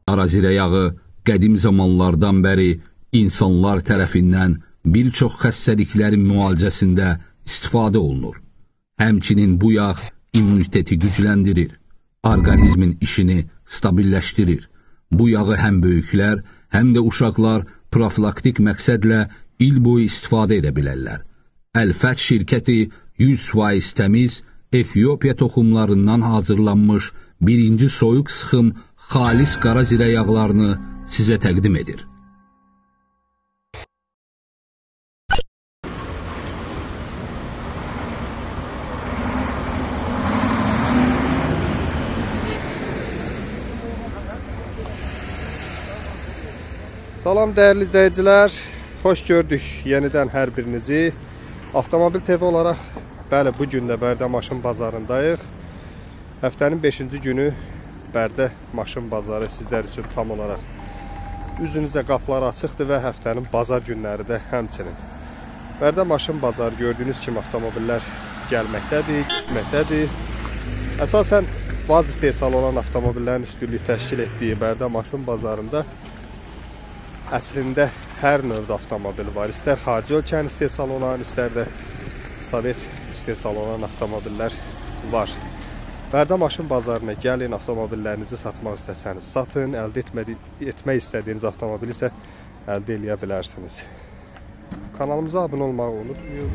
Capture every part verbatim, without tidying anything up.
Qara yağı qədim zamanlardan bəri insanlar tərəfindən bir çox xəstəliklərin müalicəsində istifadə olunur. Həmçinin bu yağ immuniteti gücləndirir, orqanizmin işini stabilləşdirir. Bu yağı həm böyüklər, həm də uşaqlar profilaktik məqsədlə il boyu istifadə edə bilərlər. Əl-Fət şirkəti yüz faiz təmiz Efiopiya toxumlarından hazırlanmış birinci soyuq sıxım xalis qara zirə yağlarını sizə təqdim edir. Salam dəyərli izləyicilər, xoş gördük yenidən hər birinizi. Avtomobil T V olaraq, bəli, bu gün də Bərdə maşın bazarındayıq. Həftənin beşinci günü Bərdə maşın bazarı sizlər üçün tam olaraq üzünüzdə qapılar açıqdır və həftənin bazar günləri də həmçinin. Bərdə maşın bazarı gördüyünüz kimi avtomobillər gəlməkdədir, gitməkdədir. Əsasən vaz istehsalı olan avtomobillərin üstünlüyü təşkil etdiyi Bərdə maşın bazarında əslində hər növdə avtomobil var. İstər xarici ölkənin istehsalı olan, istər də Sovet istehsalı olan avtomobillər var. Bərdə maşın bazarına gəlin, avtomobillərinizi satmaq istəsəniz satın, əldə etmədi, etmək istədiyiniz avtomobili isə əldə edə bilərsiniz. Kanalımıza abunə olmağı unutmayın.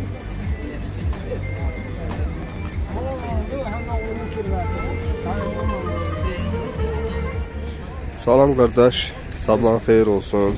Salam qardaş, sabahın xeyir olsun.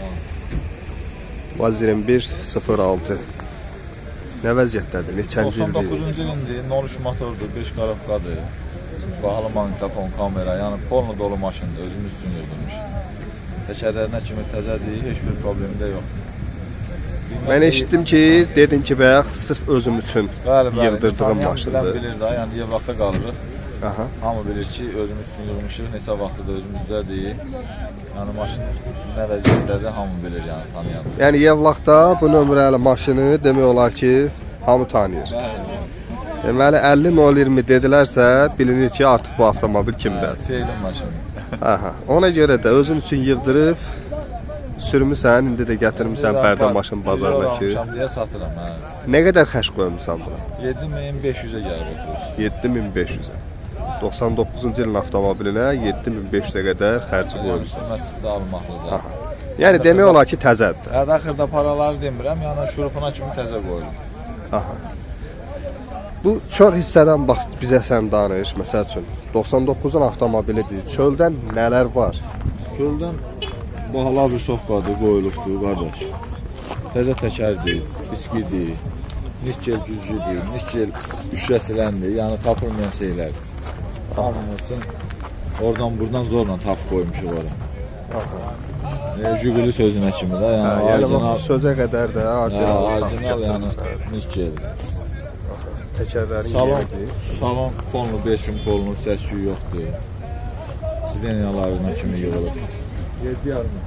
Vaz iyirmi bir sıfır altı. Nə vəziyyətdədir? Neçənci ildir? doxsan doqquzuncu ildir, nol üç motordur, beş qarabqadır. Bahalı maqnitofon, kamera, yəni polno dolu maşındır, özümüz üçün yığdırmış. Təkərlərinə kimi təzədir, heç bir problemi də yoxdur. Mən eşitdim ki, dedin ki, bayaq sırf özüm üçün yığdırdığım maşındır. Bilən bilir də, yəni Yevlaxda qalırıq. Aha. Hamı bilir ki, özümüz üçün yığmışıq, neçə vaxtıdır özümüzdədir. Yəni maşın nə vəziyyətdədir, hamı bilir, yəni tanıyan. Yəni Yevlaxda bu nömrəli maşını demək olar ki, hamı tanıyır. Deməli əlli nol iyirmi dedilərsə, bilinir ki, artıq bu avtomobil kimdədir? Seydin maşını. Aha. Ona görə də özün üçün yığdırıb sürmüsən, indi də gətirmisən Bərdə maşın bazarına ki. Deyə satıram, hə. Nə qədər xərc qoymusan buna? yeddi min beş yüzə gəlib oturursun. yeddi min beş yüzə. doxsan doqquzuncu ilin avtomobilinə yeddi min beş yüzə qədər xərci qoymusan. Üstünə çıxdı almaqlıdır. Yəni demək olar ki, təzədir. Hə, daxildə paraları demirəm, yəni şurupuna kimi təzə qoyulur. Aha. Bu çöl hissədən bax bizə sən danış, məsəl üçün doxsan doqquzun avtomobilidir. Çöldən nələr var? Çöldən bahalı avrisovkadır, qoyulubdur qardaş. Təzə təkərdir, biskidir, nikkel güzgüdür, nikkel üşrəsiləndir, yəni tapılmayan şeylər. Hamımızın oradan buradan zorla tap qoymuşuq ora. E, Jiguli sözünə kimi də, yəni hə, orijinal sözə qədər də orijinal, hə, orijinal yəni nikkel. Təkərlərin salon, yeridir. Salon fonlu, beş gün kolunu, səs-küy yoxdur. Sideniyalarına kimi yığılıb. yeddi yarım.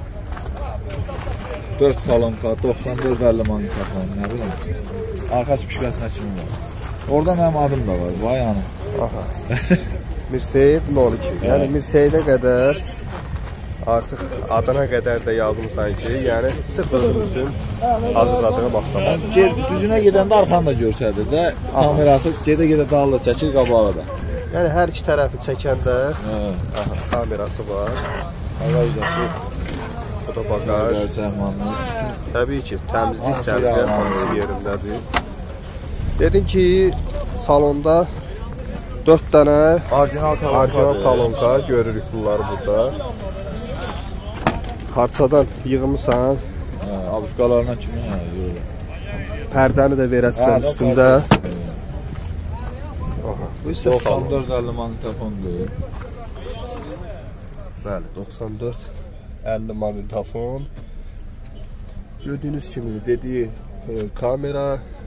dörd kolonka, doxsan dörd əlli maqnitofon, nə bilim. Arxa spişkəsinə kimi var. Orada mənim adım da var, vay yəni. Aha. Mirseyid nol iki. Yəni Mirseydə qədər artıq adına qədər də yazmışsan ki, yəni sırf özün üçün hazırladığım avtomobil. Düzünə gedəndə arxanı da görsədir də, kamerası gedə-gedə dağlı çəkir qabağa da. Yəni hər iki tərəfi çəkəndə aha, kamerası var. Ağacası, bu da bagaj. Səhmanlı. Təbii ki, təmizlik səviyyəsi hamısı yerindədir. Dedin ki, salonda dörd dənə orijinal talonka görürük bunları burada. Parçadan yığımısan. Hə, abuşqalarına kimi hə, yığılır. Pərdəni də verəsən üstündə. Aha, bu isə doxsan dörd əlli maqnitofondur. Bəli, doxsan dörd əlli maqnitofon. Gördüyünüz kimi dediyi e, kamera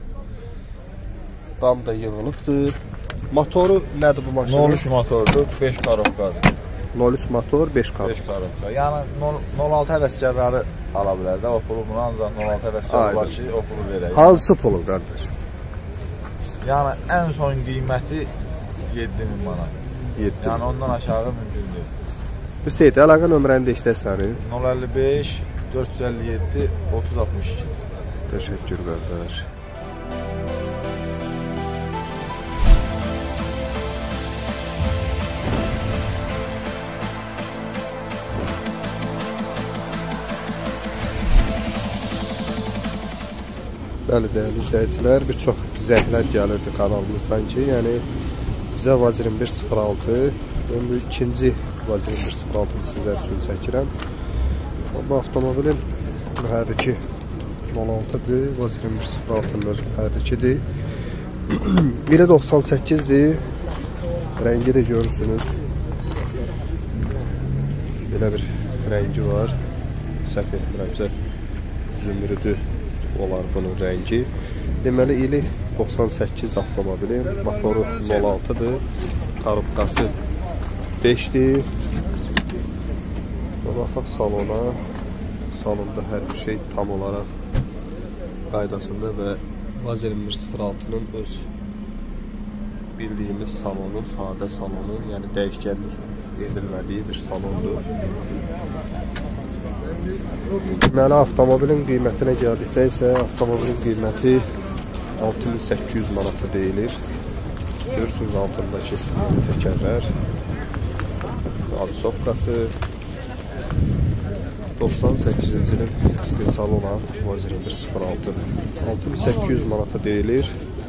dam da yığılıbdır. Motoru nədir bu maşının? nol üç motordur, beş karobkadır. nol üç motor, beş karobka. beş karobka. Yəni nol altı həvəskarları ala bilər də, o pulu bunu ancaq nol altı həvəskar var ki, o pulu verək. Hansı pulu qardaş? Yəni ən son qiyməti yeddi min manat. yeddi. Yəni ondan aşağı mümkün deyil. Hüseyin, əlaqə nömrəni də istər sənin. nol əlli beş dörd yüz əlli yeddi otuz altmış iki. Təşəkkür qardaş. Bəli, dəyərli izləyicilər, bir çox zəhlər gəlirdi kanalımızdan ki, yəni bizə Vaz iyirmi bir sıfır altı, mən bu ikinci Vaz iyirmi bir sıfır altı sizlər üçün çəkirəm. Bu avtomobilin mühərriki nol altıdır, Vaz iyirmi bir sıfır altının öz mühərrikidir. bir doxsan səkkizdir, rəngi də görürsünüz. Belə bir rəngi var, səhv etmirəmsə zümrüdü olar bunun rəngi. Deməli ili doxsan səkkiz avtomobilin, motoru nol altıdır, tarıbqası beşdir. Baxaq salona. Salonda hər bir şey tam olaraq qaydasında və Vaz iyirmi bir sıfır altının öz bildiyimiz salonu, sadə salonu, yəni dəyişkənlik edilmədiyi bir salondur. Deməli, avtomobilin qiymətinə gəldikdə isə avtomobilin qiyməti altı min səkkiz yüz manata deyilir. Görürsünüz altındakı təkərlər, arisovkası, doxsan səkkizinci ilin istehsalı olan Vaz iyirmi bir sıfır altı altı min səkkiz yüz manata deyilir.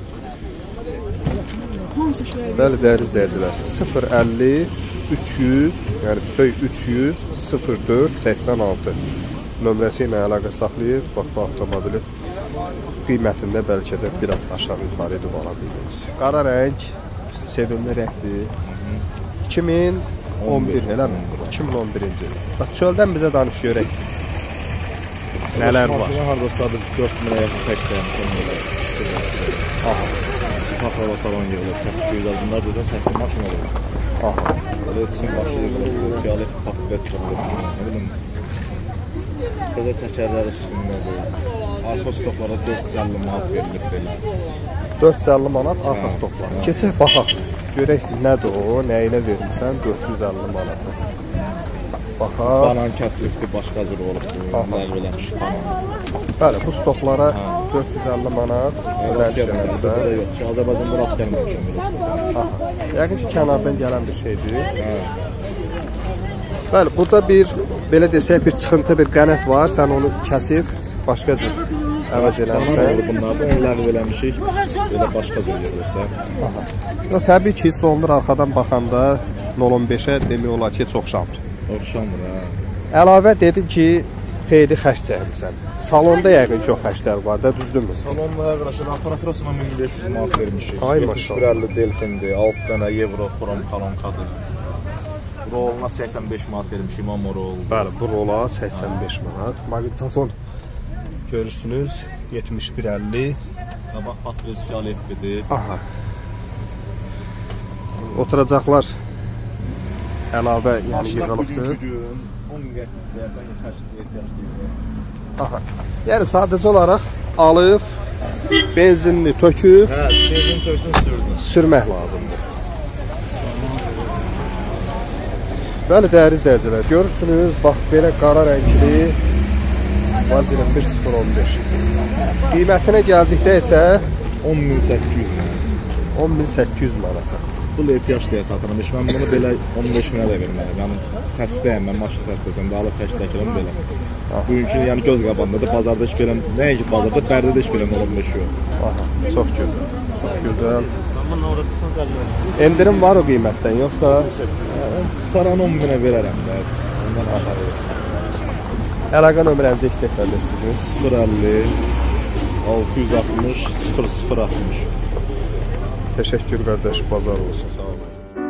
Bəli, dəyərli izləyicilər, sıfır əlli üç yüz, yəni bütöv üç yüz sıfır dörd səksən altı nömrəsi ilə əlaqə saxlayıb, bax bu avtomobilin qiymətində bəlkə də biraz aşağı yuxarı edib ala bildiniz. Qara rəng, sevimli rəngdir. iki min on bir, elə mi? iki min on birinci. Bax, çöldən bizə danış görək. Nələr var? Maşına hardasa dörd minə yaxın təksən. Aha. Paxrava salon yığılır, səs güyülər. Bunlar bizə səsli maşın olur. Aha. Böyle için başlayır, fiyali pakibət var. Ne bileyim, böyle təkərlər üstündədir. Arxa stoklara dörd yüz əlli manat verilir belə. dörd yüz əlli manat arxa stoklara. Keçək baxaq. Görək nədir o, nə ilə vermirsən dörd yüz əlli manatı. Baxaq. Banan kəsilibdir, başqa cür olub. Ləğv eləmiş banan. Bəli, bu stoklara dörd yüz əlli manat rast gəlməlisə. Azərbaycanda rast gəlməmişəm. Yəqin ki, kənardan gələn bir şeydir. Bəli, burada bir, belə desək, bir çıxıntı, bir qənət var. Sən onu kəsib, başqa cür əvəz eləmişsən. Bunlardan onu ləğv eləmişik, belə başqa cür yerilir. Təbii ki, hiss olunur arxadan baxanda nol on beşə demək olar ki, çox oxşamır. Oxşamır, hə. Əlavə dedin ki, xeyli xərc çəkmirsən. Salonda yəqin çox xərclər var da, düzdürmü? Salonda arkadaşlar aparaturasına min beş yüz manat vermişik. Ay maşallah. bir əlli delfindir, altı dənə evro xrom kolonkadır. Roluna səksən beş manat vermişik, imam rol. Bəli, bu rola səksən beş manat. Maqnitofon görürsünüz, yetmiş bir əlli. Qabaq patrez fiyaletidir. Aha. Oturacaqlar əlavə, yəni yığılıbdır. Aha. Yəni sadəcə olaraq alıb, benzinini töküb, hə, benzin tökdün, sürdün. Sürmək lazımdır. Bəli, dəyərli izləyicilər, görürsünüz, bax belə qara rəngli Vaz iyirmi bir sıfır on beş. Qiymətinə gəldikdə isə on min səkkiz yüz manat. on min səkkiz yüz manata. Bu letiyaş deyə satırım. Mən bunu belə on beş minə də verməliyim. Yəni xəstəyəm, mən maşın xəstəsiyəm, də alıb tək çəkirəm belə. Bugünkü yəni göz qabağındadır, bazarda iş verəm, nəinki bazarda, Bərdə də iş verəm on beş yox. Aha, çox gözəl, çox gözəl. Endirim var o qiymətdən, yoxsa? Saran on minə verərəm də, ondan aşağı. Əlaqə nömrənizi istəklərdə istəyirsiniz? sıfır əlli altı yüz altmış sıfır sıfır altmış. Təşəkkür qardaş, bazar olsun. Sağ olun.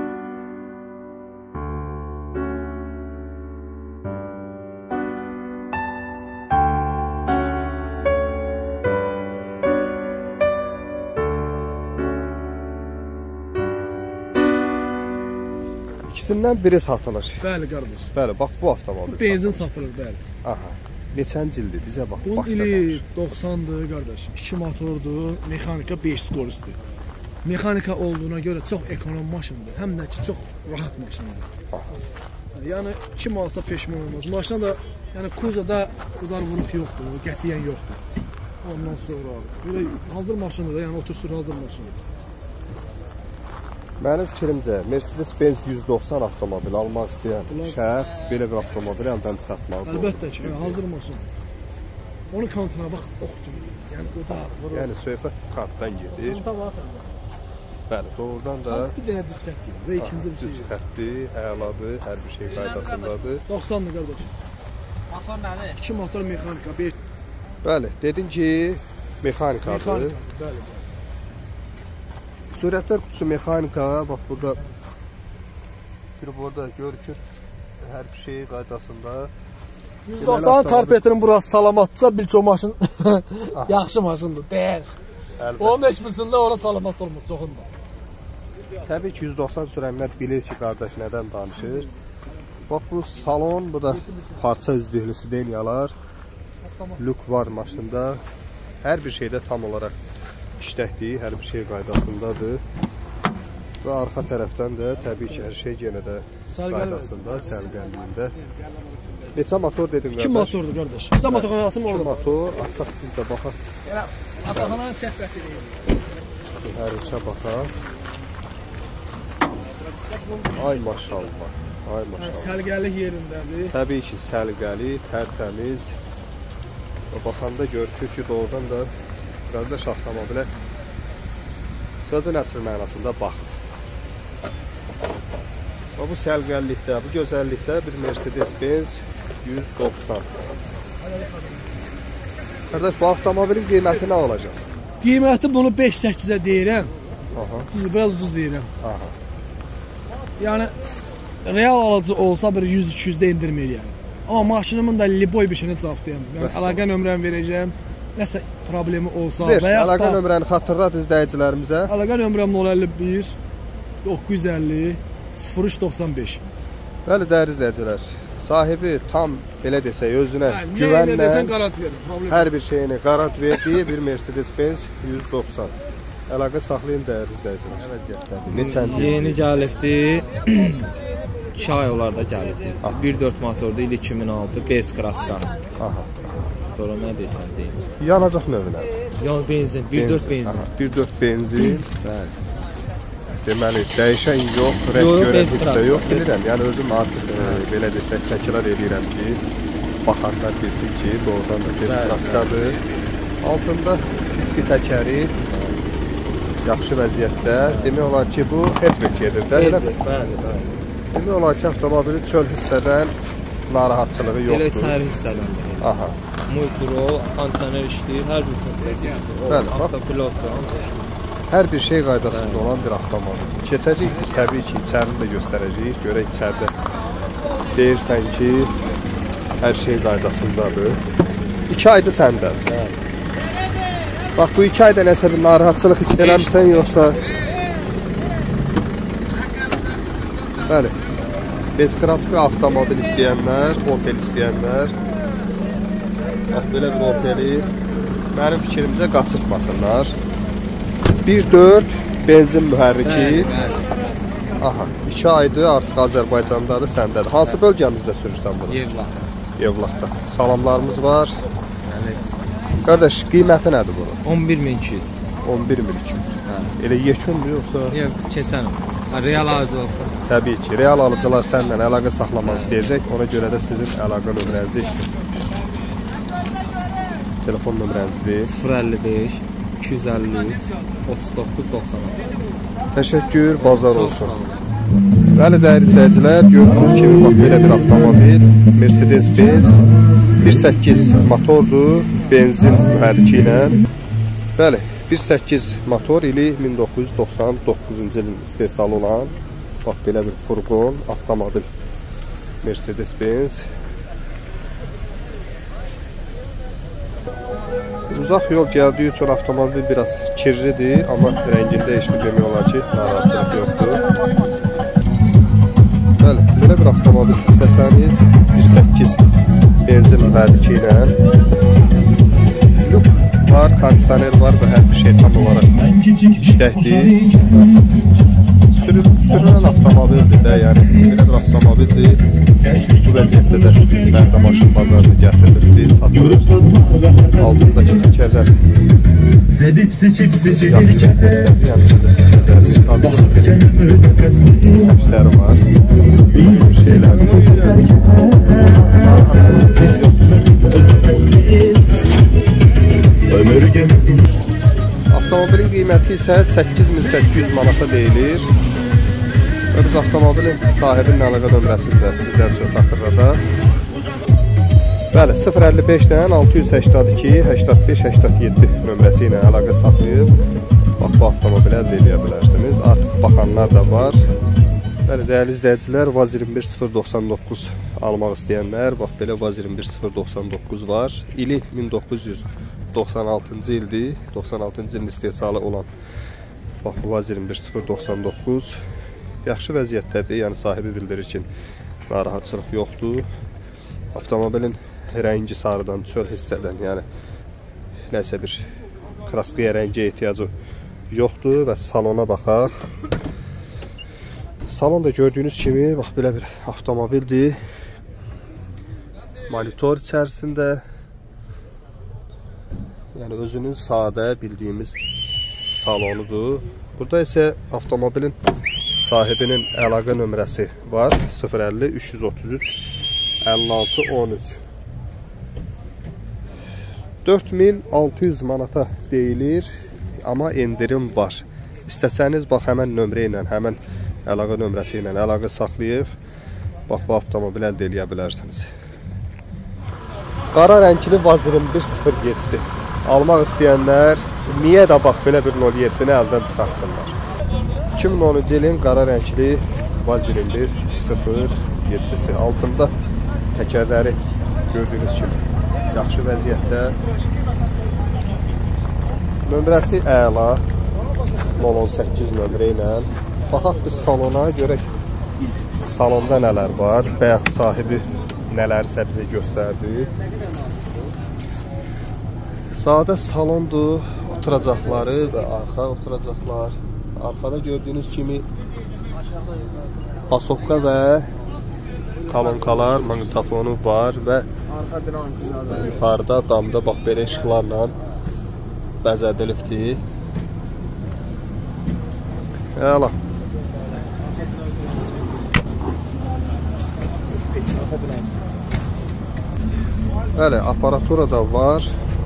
İkisindən biri satılır. Bəli, qardaş. Bəli, bax bu avtomobil. Benzin satılır, bəli. Aha. Neçənci ildir? Bizə bax. Bunun ili doxsandır, qardaş. iki motordur, mexanika beş skorusdur. mexanika olduğuna görə çox ekonom maşındır. Həm də ki, çox rahat maşındır. Yəni kim alsa peşman olmaz. Maşına da, yəni Kuzada qudar vuruq yoxdur, qətiyyən yoxdur. Ondan sonra belə hazır maşındır da, yəni otursur hazır maşındır. Mənim fikrimcə Mercedes-Benz yüz doxsan avtomobil almaq istəyən şəxs belə bir avtomobili əldən çıxartmalıdır. Əlbəttə ki, yəni, hazır maşın. Onun kantına bax, ox kimi. Yəni o da vurur. Yəni söhbət kartdan gedir. Kanta var səndə. Bəli, doğrudan da bir dənə diskət gedir və ikinci bir şey. Düz xəttdir, əladır, hər bir şey qaydasındadır. doxsandır qardaş. Motor nədir? İki motor mexanika, bir. Bəli, dedin ki, mexanikadır. Mexanika, bəli. Sürətlər qutusu mexanika, bax burada bir burada görükür, hər bir şey qaydasında. yüz doxsan tarpetinin burası salamatdırsa, bil ki o maşın yaxşı maşındır, dəyər. Onun heç birisində ora salamat olmur, çoxunda. Təbii ki, yüz doxsan sürənlər bilir ki, qardaş nədən danışır. Bax bu salon, bu da parça üzdüklüsü deyilyalar. Lük var maşında. Hər bir şeydə tam olaraq işləkdir, hər bir şey qaydasındadır. Və arxa tərəfdən də təbii ki, hər şey yenə də qaydasında, sərgənliyində. Neçə motor dedim qardaş? İki motordur qardaş. İki motorun arası mı olur? İki motor, açaq biz də baxaq. Ataxananın çəkbəsi deyil. Hər içə baxaq. Ay maşallah, ay maşallah. Səlqəlik yerindədir. Təbii ki, səlqəli, tərtəmiz. Baxanda görükür ki, doğrudan da qardaş avtomobilə sözün əsr mənasında baxır. Bu səlqəllikdə, bu gözəllikdə bir Mercedes-Benz yüz doxsan. Qardaş, bu avtomobilin qiyməti nə olacaq? Qiyməti bunu beş səkkizə deyirəm. Aha. Biraz ucuz deyirəm. Aha. Yəni, real alıcı olsa bir yüz iki yüzdə indirmir yəni. Amma maşınımın da liboy bir şeyini cavabdayım. Yəni, əlaqə nömrəmi verəcəm. Nəsə problemi olsa Ver, və ya da... əlaqə nömrəni xatırlat izləyicilərimizə. Əlaqə nömrəm nol əlli bir doqquz yüz əlli sıfır üç doxsan beş. Bəli, dəyərli izləyicilər, sahibi tam, belə desək, özünə Hə, güvənlə desən, qarant verir, hər bir şeyini qarant verdiyi bir Mercedes-Benz yüz doxsan. Əlaqə saxlayın, dəyərli izləyicilər. Neçənci? Yeni gəlibdir. iki ay olar da gəlibdir. bir dörd motorda il iki min altı, bez kraska. Aha. Sonra nə deyirsən deyim. Yanacaq növünə. Yan benzin, bir dörd benzin. bir dörd benzin. Bəli. Deməli, dəyişən yox, rəng görən hissə yox, bilirəm. Yəni, özüm artıq, e, belə desək, təkrar edirəm ki, baxanlar bilsin ki, doğrudan da bez kraskadır. Altında diski təkəri yaxşı vəziyyətdə. Demək olar ki, bu hatchback gedir də, elə mi? Bəli, bəli. Demək olar ki, avtomobilin çöl hissədən narahatçılığı yoxdur. Elə içəri hissələndir. Aha. Multiro, kondisioner işləyir, hər bir funksiyası. Bəli, bax. Avtopilotdur, hamısı işləyir. Hər bir şey qaydasında olan bir avtomobil. Keçəcək biz təbii ki, içərini də göstərəcəyik. Görək içəridə deyirsən ki, hər şey qaydasındadır. İki aydır səndən. Bax, bu iki ayda nəsə bir narahatçılıq hiss eləmirsən, yoxsa... Bəli. Bezkraska avtomobil istəyənlər, Opel istəyənlər, bax, belə bir Opeli mənim fikrimizə qaçırtmasınlar. bir dörd benzin mühərriki. Aha, iki aydır artıq Azərbaycandadır, səndədir. Hansı bölgəmizdə sürürsən bunu? Yevlaxda. Yevlaxda. Salamlarımız var. Qardaş, qiyməti nədir bunun? on bir min iki yüz. on bir min iki yüz. Elə yekündür yoxsa? Yox, keçən o. Real alıcı olsa. Təbii ki, real alıcılar səndən əlaqə saxlamaq istəyəcək. Ona görə də sizin əlaqə nömrənizi işdir. Telefon nömrənizdir. sıfır əlli beş iki yüz əlli üç otuz doqquz doxsan altı. Təşəkkür, bazar olsun. Bəli, dəyərli izləyicilər, gördüyünüz kimi bax, belə bir avtomobil Mercedes-Benz bir səkkiz motordur, benzin mühərriki ilə. Bəli, bir səkkiz motor ili min doqquz yüz doxsan doqquzuncu ilin istehsalı olan bax, belə bir furqon, avtomobil Mercedes-Benz. Uzaq yol gəldiyi üçün avtomobil biraz kirlidir, amma rəngində heç bir demək olar ki, narahatçılıq yoxdur. Bəli, belə bir avtomobil istəsəniz bir səkkiz benzin mühərriki ilə var, kondisioner var və hər bir şey tam olaraq işləkdir. Sürül, sürülən avtomobildir də, yəni belə bir avtomobildir. Bu vəziyyətdə də Bərdə maşın bazarına gətirildi, satılır. Altındakı təkərlər yaxşı gətirildi, yəni təzəkərlərdir, satılır. İşləri var, şeylərdir. Avtomobilin qiyməti isə səkkiz min səkkiz yüz manata deyilir. Biz avtomobilin sahibinin əlaqə nömrəsində sizlər üçün xatırladaq. Bəli, sıfır əlli beşdən altı yüz səksən iki səksən beş səksən yeddi nömrəsi ilə əlaqə saxlayıb bax, bu avtomobili əldə edə bilərsiniz. Artıq baxanlar da var. Bəli, dəyərli izləyicilər, Vaz iyirmi bir sıfır doxsan doqquz almaq istəyənlər, bax belə Vaz iyirmi bir sıfır doxsan doqquz var. İli min doqquz yüz doxsan altıncı ildir. doxsan altıncı ilin istehsalı olan bax, Vaz iyirmi bir sıfır doxsan doqquz yaxşı vəziyyətdədir. Yəni sahibi bildirir ki, narahatçılıq yoxdur. Avtomobilin rəngi sarıdan, çöl hissədən, yəni nəsə bir kraskaya rəngi ehtiyacı yoxdur və salona baxaq. Salonda gördüyünüz kimi bax belə bir avtomobildir. Monitor içərisində, yəni özünün sadə bildiyimiz salonudur. Burada isə avtomobilin sahibinin əlaqə nömrəsi var. sıfır əlli üç yüz otuz üç əlli altı on üç. dörd min altı yüz manata deyilir, amma endirim var. İstəsəniz bax həmən nömrə ilə, həmən əlaqə nömrəsi ilə əlaqə saxlayıb bax, bu avtomobili əldə edə bilərsiniz. Qara rəngli Vaz iyirmi bir sıfır yeddi almaq istəyənlər niyə də bax belə bir nol yeddini əldən çıxartsınlar. iki min onuncu ilin qara rəngli Vaz iyirmi bir sıfır yeddisi altında təkərləri gördüyünüz kimi yaxşı vəziyyətdə. Nömrəsi əla nol on səkkiz nömrə ilə. Baxaq biz salona, görək salonda nələr var, bayaq sahibi nələrsə bizə göstərdi. Sadə salondur, oturacaqları və arxa oturacaqlar. Arxada gördüyünüz kimi pasovka və kolonkalar, maqnitofonu var və yuxarıda damda bax belə işıqlarla bəzədilibdir. Əla. Bəli, aparatura da var.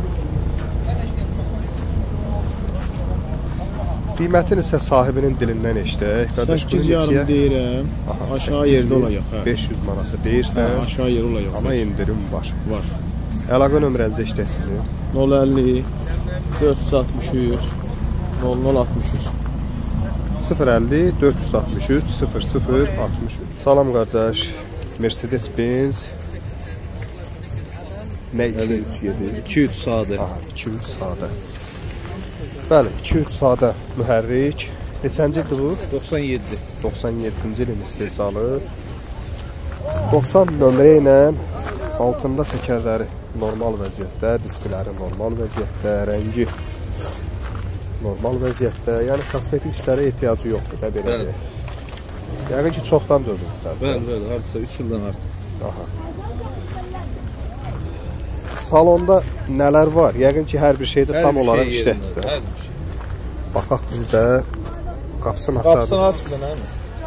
Qiymətini isə sahibinin dilindən eşdək. səkkiz yarım deyirəm, aşağı yerdə olacaq. beş yüz manata deyirsən, aşağı yer olacaq. Amma indirim var. Var. Əlaqə nömrənizi eşdək sizin. nol əlli dörd yüz altmış üç nol nol altmış üç sıfır əlli dörd yüz altmış üç sıfır sıfır altmış üç. Salam qardaş. Mercedes Benz nə iki üç yeddi? iki üç sadə. iki üç sadə. Bəli, iki üç sadə mühərrik. Neçənci ildir bu? doxsan yeddi. doxsan yeddinci ilin istehsalı. doxsan nömrə ilə altında təkərləri normal vəziyyətdə, diskləri normal vəziyyətdə, rəngi normal vəziyyətdə. Yəni kosmetik işlərə ehtiyacı yoxdur da belə. Bəli. Yəni ki, çoxdan dövdünüzlər. Bəli, bəli, hardasa üç ildən artıq. Aha. Salonda nələr var? Yəqin ki, hər bir şeydə tam olaraq işləkdir. Hər bir şey. Baxaq biz də qapısını açarıq. Qapısını açmır, nə mi?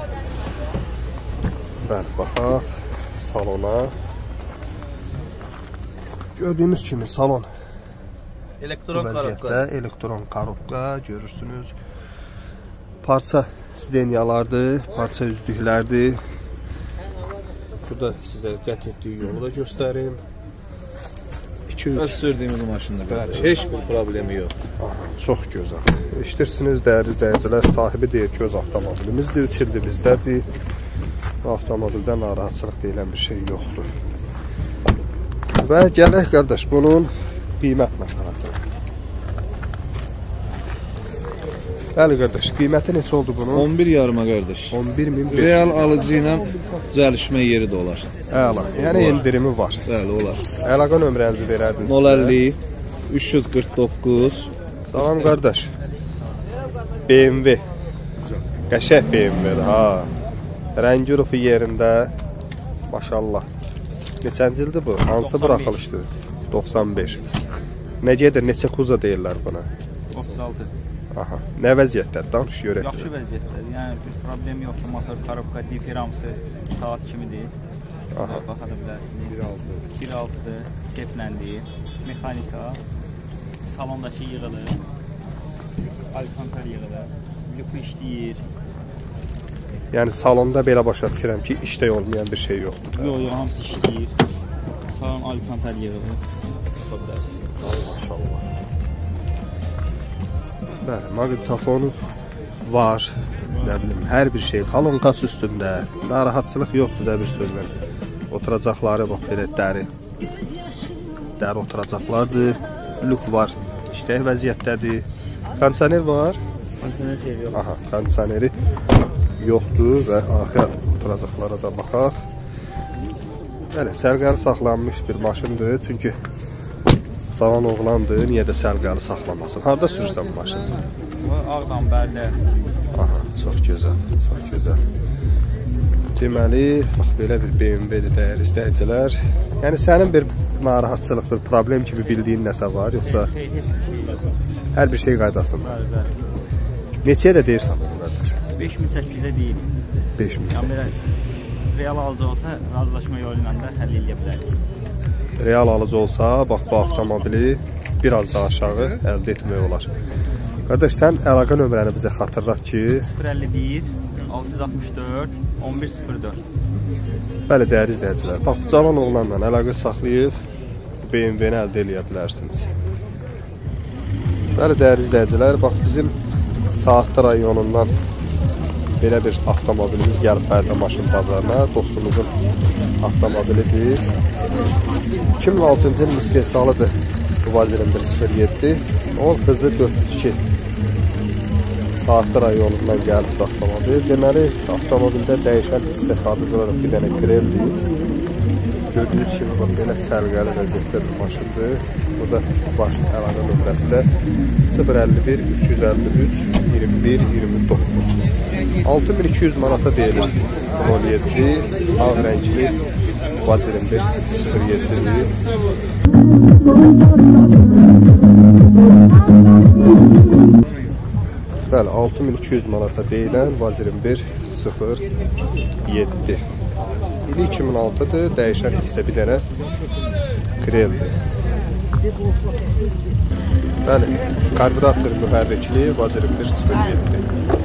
Bəli, baxaq salona. Gördüyünüz kimi salon Elektron vəziyyətdə, elektron korobka görürsünüz. Parça sidenyalardır, parça üzdüklərdir. Burada sizə qət etdiyi yolu da göstərim. iki üç Öz sürdüyümüz maşında bəli. Heç bir problemi yoxdur. Aha, çox gözəl. Eşidirsiniz dəyərli izləyicilər, sahibi deyir ki, öz avtomobilimizdir, üç ildir bizdədir. Avtomobildə narahatçılıq deyilən bir şey yoxdur. Və gələk qardaş, bunun qiymət məsələsinə. Bəli qardaş, qiyməti neçə oldu bunun? on bir yarıma qardaş. on bir min beş yüz. Real alıcı ilə düzəlişmə yeri də olar. Əla, yəni endirimi var. Bəli, olar. Əlaqə nömrənizi verərdiniz. nol əlli üç yüz qırx doqquz. Salam qardaş. B M W. Qəşəng B M W-dir ha. Rəngi rufu yerində. Maşallah. Neçənci ildir bu? Hansı buraxılışdır? doxsan beş. Nə gedir? Neçə kuza deyirlər buna? otuz altı. Aha. Nə vəziyyətdə? Danış görək. Yaxşı vəziyyətdədir. Yəni bir problem yoxdur. Motor, korobka, diframsı saat kimidir. Aha. Baxa da bilərsiniz. bir altı stepləndir. Mexanika, salondakı yığılır. Alkantar yığılır. Luku işləyir. Yəni salonda belə başa düşürəm ki, işdə olmayan bir şey yoxdur. Yox, yox, hamısı işləyir. Salon alkantar yığılır. Baxa bilərsiniz. Maşallah. Bəli, maqnitofonu var. Nə bilim, hər bir şey kalonkas üstündə. Narahatçılıq yoxdur da bir sözlə. Oturacaqları bax belə dəri. Dəri oturacaqlardır. Luk var. İşlək vəziyyətdədir. Kondisioner var. Kondisioner şey yox. Aha, kondisioneri yoxdur və axır oturacaqlara da baxaq. Bəli, sərqəli saxlanmış bir maşındır. Çünki cavan oğlandır. Niyə də sərqəli saxlamasın? Harada sürürsən bu maşını? Bu Ağdam, Bərdə. Aha, çox gözəl, çox gözəl. Deməli, bax belə bir B M W-dir dəyərli izləyicilər. Yəni sənin bir narahatçılıq, bir problem kimi bildiyin nəsə var, yoxsa hər bir şey qaydasında? Bəli, bəli. Neçəyə də deyirsən bunu qardaş? beş min səkkiz yüzə deyil. beş min. Yəni belə real alıcı olsa razılaşma yolu ilə də həll edə bilərik. Real alıcı olsa, bax bu avtomobili biraz daha aşağı əldə etmək olar. Qardaş, sən əlaqə nömrəni bizə xatırlat ki, sıfır əlli bir altı yüz altmış dörd on bir sıfır dörd. bəli, dəyərli izləyicilər, bax cavan oğlanla əlaqə saxlayıb B M W-ni əldə edə bilərsiniz. Bəli, dəyərli izləyicilər, bax bizim Saatlı rayonundan belə bir avtomobilimiz gəlib Bərdə maşın bazarına. Dostumuzun avtomobilidir. iki min altıncı ilin istehsalıdır bu Vazirin bir sıfır yeddi. O hızı dörd yüz iki. Saatlı rayonundan gəlib avtomobil. Deməli, avtomobildə dəyişən hissə sadəcə olaraq bir dənə kreldir. Gördüyünüz kimi bax belə sərqəli vəziyyətdə bir maşındır. Burada başın əlaqə nömrəsi də sıfır əlli bir üç yüz əlli üç iyirmi bir iyirmi doqquz. altı min iki yüz manata deyilir. on yeddi ağ rəngli Vazirin bir sıfır yeddidir. Bəli, altı min iki yüz manata deyilən Vazirin bir sıfır yeddi. İli iki min altıdır, dəyişən hissə bir dənə kreldir. Bəli, karbürator mühərrikli Vazirin bir sıfır yeddi.